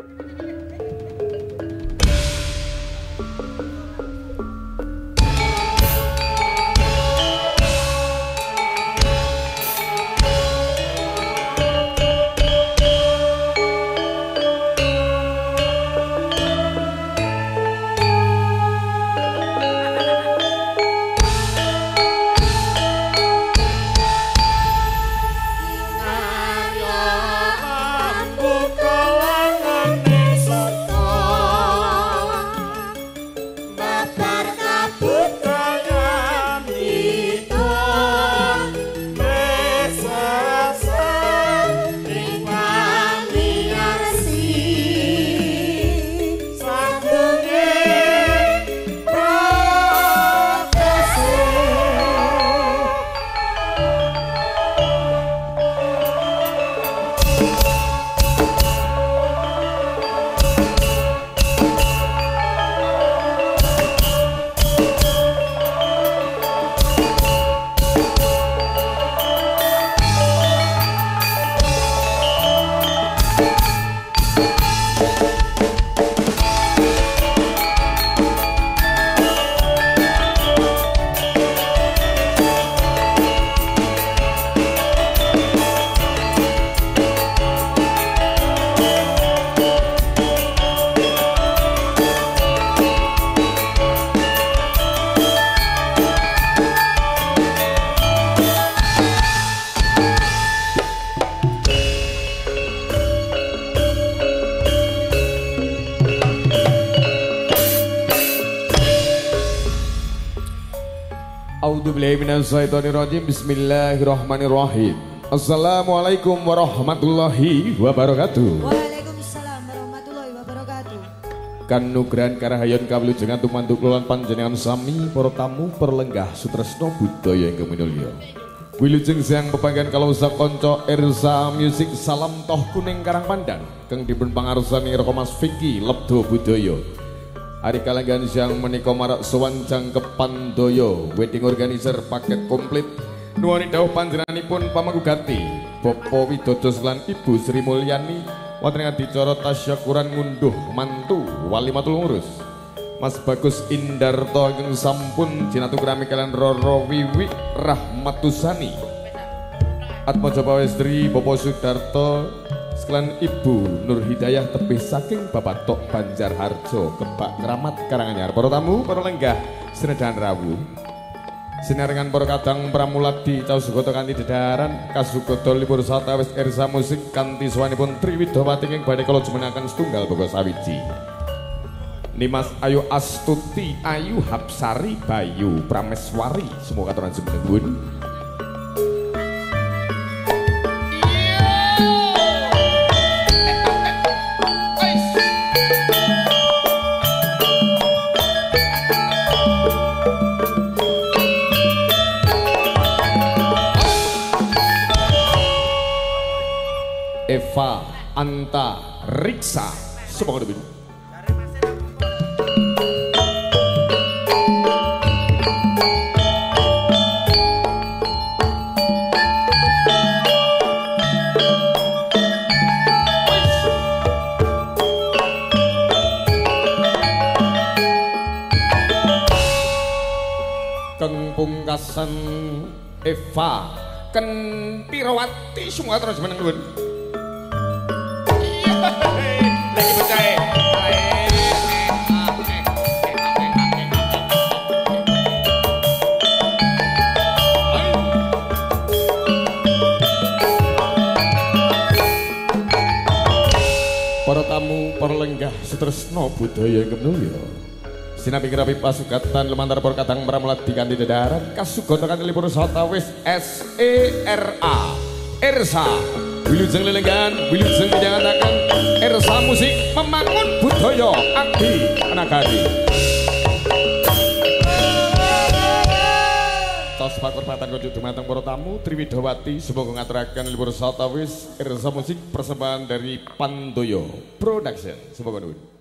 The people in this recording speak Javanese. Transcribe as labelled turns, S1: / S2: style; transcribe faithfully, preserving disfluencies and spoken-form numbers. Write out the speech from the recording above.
S1: Bismillahirrahmanirrahim. Assalamualaikum warahmatullahi wabarakatuh.
S2: Waalaikumsalam warahmatullahi wabarakatuh.
S1: Kanugrahan karahayon kawilujengan tumantuk kelulan panjenengan sami para tamu perlenggah sutresna budaya ingkang minulya. Wilujeng siang pepanggihan kalau sakonco Ersa Music salam toh kuning Karang Pandan kang dipun pangarsani Roko Mas Vicky Lebdo Budaya. Hari kalenggan siang menika marak sowan jangkepan doyo wedding organizer paket komplit nuwuni dawuh panjenenganipun pamagugati Bapak Widodo lan Ibu Sri Mulyani wonten ing adicara tasyakuran ngunduh mantu walimatul ngurus Mas Bagus Indarto ingkang sampun jinatugrami kalian Roro Wiwi Rahmatusani Atmaja Pawestri Bapak Sudarto sekalian Ibu Nur Hidayah tebih saking Bapak Tok Banjarharjo Kebak Keramat Karanganyar. Para tamu, para lenggah sinedahan rawuh sinarengan para kadang pramuladi caos gota kanthi dedaran kasugodo libur satawis Ersa Musik kanthi sawanipun Triwidawati ing badhe kala jumenengaken setunggal boga sawiji. Nimas Ayu Astuti Ayu Hapsari Bayu Prameswari semua katuran jumenenipun. Eva Anta Riksa semoga debin keng pungkasan Eva Kentirawati semua terus menenggun lagi percaya para tamu para lenggah sutresna budaya ingkang mulya sinapi rapi pasugatan lumantar para kadang pramuladi kanthi dedaran kasugata kanthi lipur satawis S E R A Ersa wilujeng lelenggan wilujeng dijangataken Ersa Musik membangun budaya abdi nagari tos pakurpatan kunjuk dumateng para tamu Triwidawati semoga ngaturaken lipur satawis Ersa Musik persembahan dari Pandoyo Production semoga nuwun.